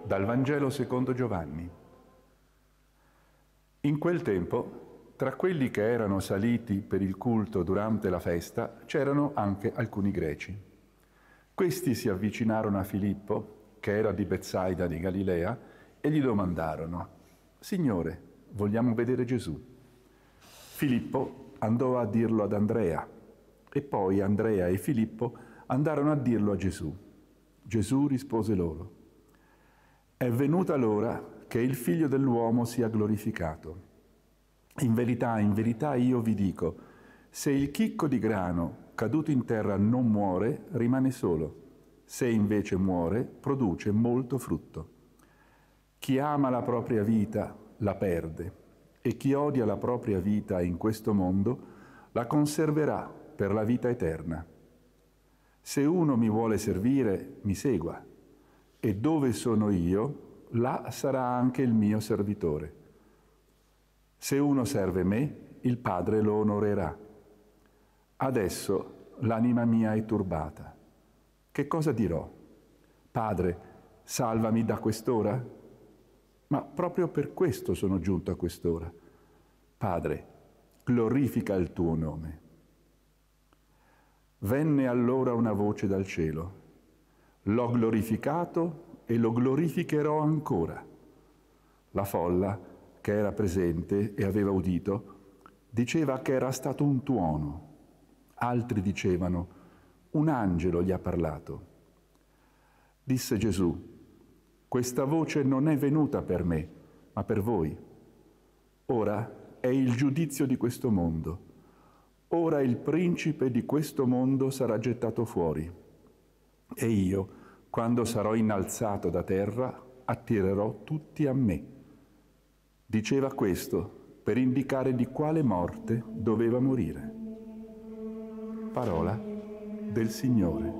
Dal Vangelo secondo Giovanni. In quel tempo, tra quelli che erano saliti per il culto durante la festa, c'erano anche alcuni greci. Questi si avvicinarono a Filippo, che era di Betsaida di Galilea, e gli domandarono: «Signore, vogliamo vedere Gesù». Filippo andò a dirlo ad Andrea, e poi Andrea e Filippo andarono a dirlo a Gesù. Gesù rispose loro: «È venuta l'ora che il Figlio dell'uomo sia glorificato. In verità io vi dico, se il chicco di grano caduto in terra non muore, rimane solo. Se invece muore, produce molto frutto. Chi ama la propria vita la perde, e chi odia la propria vita in questo mondo la conserverà per la vita eterna. Se uno mi vuole servire, mi segua, e dove sono io, là sarà anche il mio servitore. Se uno serve me, il Padre lo onorerà. Adesso l'anima mia è turbata. Che cosa dirò? Padre, salvami da quest'ora? Ma proprio per questo sono giunto a quest'ora. Padre, glorifica il tuo nome». Venne allora una voce dal cielo: «L'ho glorificato e lo glorificherò ancora». La folla, che era presente e aveva udito, diceva che era stato un tuono. Altri dicevano: «Un angelo gli ha parlato». Disse Gesù: «Questa voce non è venuta per me, ma per voi. Ora è il giudizio di questo mondo. Ora il principe di questo mondo sarà gettato fuori. E io, quando sarò innalzato da terra, attirerò tutti a me». Diceva questo per indicare di quale morte doveva morire. Parola del Signore.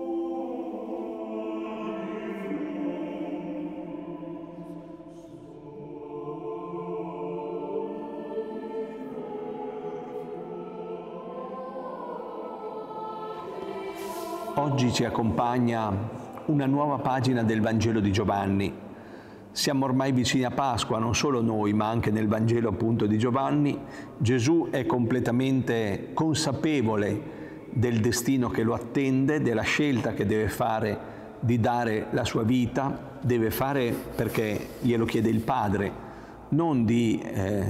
Oggi ci accompagna una nuova pagina del Vangelo di Giovanni. Siamo ormai vicini a Pasqua, non solo noi, ma anche nel Vangelo appunto di Giovanni. Gesù è completamente consapevole del destino che lo attende, della scelta che deve fare di dare la sua vita, deve fare perché glielo chiede il Padre, non di,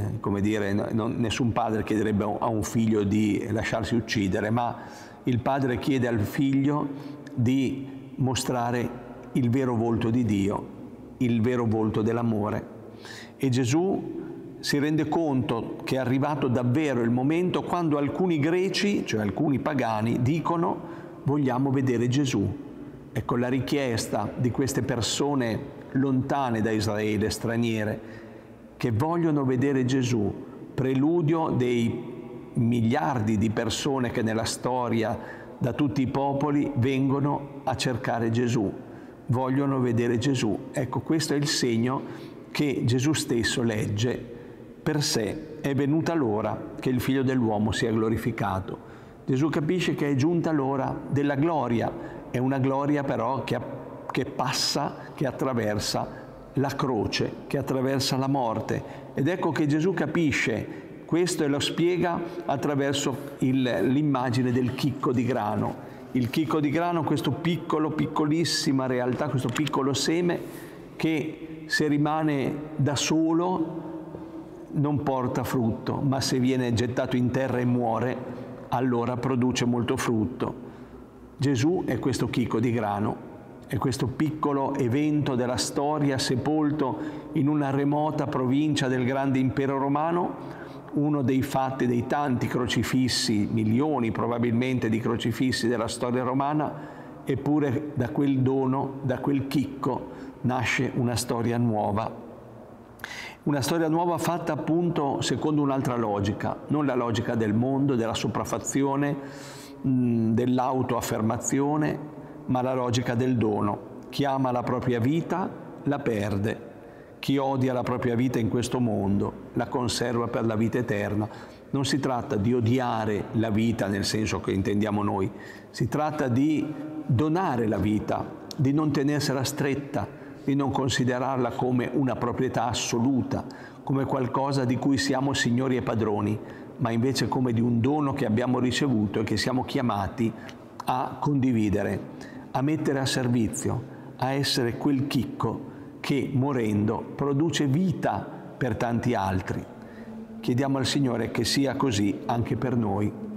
nessun padre chiederebbe a un figlio di lasciarsi uccidere, ma il Padre chiede al Figlio di mostrare il vero volto di Dio, il vero volto dell'amore. E Gesù si rende conto che è arrivato davvero il momento quando alcuni greci, cioè alcuni pagani, dicono: vogliamo vedere Gesù. Ecco la richiesta di queste persone lontane da Israele, straniere, che vogliono vedere Gesù, preludio dei miliardi di persone che nella storia, da tutti i popoli, vengono a cercare Gesù, vogliono vedere Gesù. Ecco, questo è il segno che Gesù stesso legge per sé: è venuta l'ora che il Figlio dell'uomo sia glorificato. Gesù capisce che è giunta l'ora della gloria, è una gloria però che passa, che attraversa la croce, che attraversa la morte. Ed ecco che Gesù capisce questo e lo spiega attraverso l'immagine del chicco di grano. Il chicco di grano, questo piccolissima realtà, questo piccolo seme che se rimane da solo non porta frutto, ma se viene gettato in terra e muore, allora produce molto frutto. Gesù è questo chicco di grano, è questo piccolo evento della storia sepolto in una remota provincia del grande impero romano, uno dei fatti, dei tanti crocifissi, milioni probabilmente di crocifissi della storia romana, eppure da quel dono, da quel chicco, nasce una storia nuova. Una storia nuova fatta appunto secondo un'altra logica, non la logica del mondo, della sopraffazione, dell'autoaffermazione, ma la logica del dono. Chi ama la propria vita la perde. Chi odia la propria vita in questo mondo la conserva per la vita eterna. Non si tratta di odiare la vita nel senso che intendiamo noi, si tratta di donare la vita, di non tenersela stretta, di non considerarla come una proprietà assoluta, come qualcosa di cui siamo signori e padroni, ma invece come di un dono che abbiamo ricevuto e che siamo chiamati a condividere, a mettere a servizio, a essere quel chicco che morendo produce vita per tanti altri. Chiediamo al Signore che sia così anche per noi.